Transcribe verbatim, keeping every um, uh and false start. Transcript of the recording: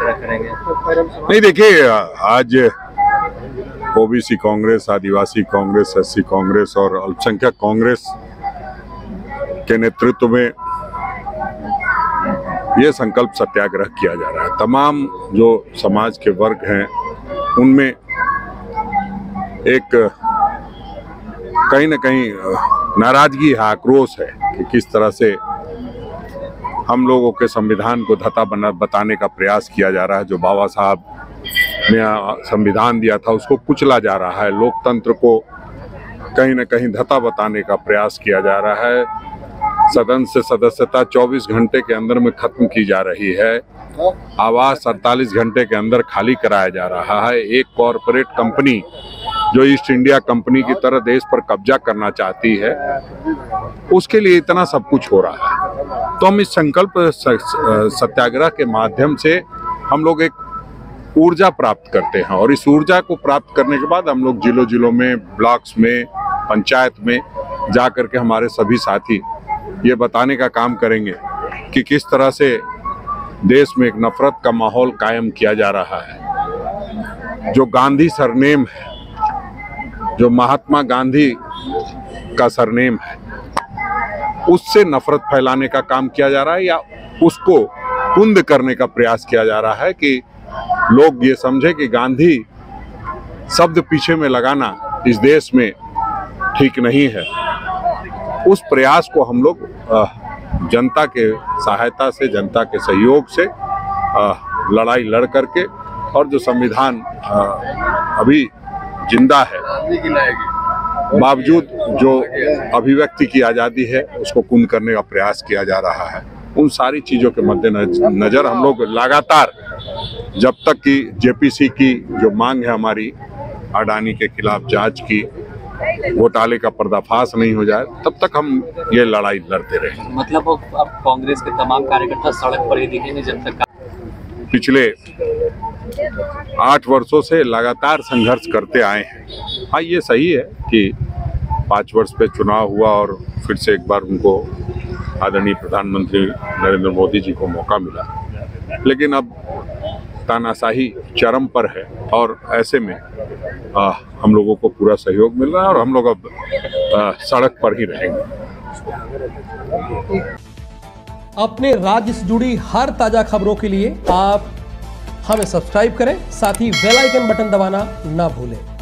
वगैरह करेंगे? नहीं, देखिए, आज ओबीसी कांग्रेस, आदिवासी कांग्रेस, एससी कांग्रेस और अल्पसंख्यक कांग्रेस के नेतृत्व में ये संकल्प सत्याग्रह किया जा रहा है। तमाम जो समाज के वर्ग हैं उनमें एक कहीं न कहीं नाराजगी है, आक्रोश है कि किस तरह से हम लोगों के संविधान को धता बना बताने का प्रयास किया जा रहा है। जो बाबा साहब ने संविधान दिया था उसको कुचला जा रहा है, लोकतंत्र को कहीं न कहीं धता बताने का प्रयास किया जा रहा है। सदन से सदस्यता चौबीस घंटे के अंदर में खत्म की जा रही है, आवास अड़तालीस घंटे के अंदर खाली कराया जा रहा है। एक कॉरपोरेट कंपनी जो ईस्ट इंडिया कंपनी की तरह देश पर कब्जा करना चाहती है, उसके लिए इतना सब कुछ हो रहा है। तो हम इस संकल्प सत्याग्रह के माध्यम से हम लोग एक ऊर्जा प्राप्त करते हैं और इस ऊर्जा को प्राप्त करने के बाद हम लोग जिलों जिलों में, ब्लॉक्स में, पंचायत में जा कर के हमारे सभी साथी ये बताने का काम करेंगे कि किस तरह से देश में एक नफरत का माहौल कायम किया जा रहा है। जो गांधी सरनेम है, जो महात्मा गांधी का सरनेम है, उससे नफरत फैलाने का काम किया जा रहा है या उसको कुंद करने का प्रयास किया जा रहा है कि लोग ये समझे कि गांधी शब्द पीछे में लगाना इस देश में ठीक नहीं है। उस प्रयास को हम लोग जनता के सहायता से, जनता के सहयोग से लड़ाई लड़ करके और जो संविधान अभी जिंदा है, बावजूद जो अभिव्यक्ति की आज़ादी है उसको कुंद करने का प्रयास किया जा रहा है। उन सारी चीज़ों के मद्देनजर हम लोग लगातार, जब तक कि जेपीसी की जो मांग है हमारी अडानी के खिलाफ जांच की, घोटाले का पर्दाफाश नहीं हो जाए, तब तक हम ये लड़ाई लड़ते रहेंगे। मतलब अब कांग्रेस के तमाम कार्यकर्ता सड़क पर ही दिखेंगे जब तक? पिछले आठ वर्षों से लगातार संघर्ष करते आए हैं। हाँ, ये सही है कि पाँच वर्ष पे चुनाव हुआ और फिर से एक बार उनको आदरणीय प्रधानमंत्री नरेंद्र मोदी जी को मौका मिला, लेकिन अब तानाशाही चरम पर है और ऐसे में आ, हम लोगों को पूरा सहयोग मिल रहा है और हम लोग अब आ, सड़क पर ही रहेंगे। अपने राज्य से जुड़ी हर ताजा खबरों के लिए आप हमें सब्सक्राइब करें, साथ ही बेल आइकन बटन दबाना ना भूलें।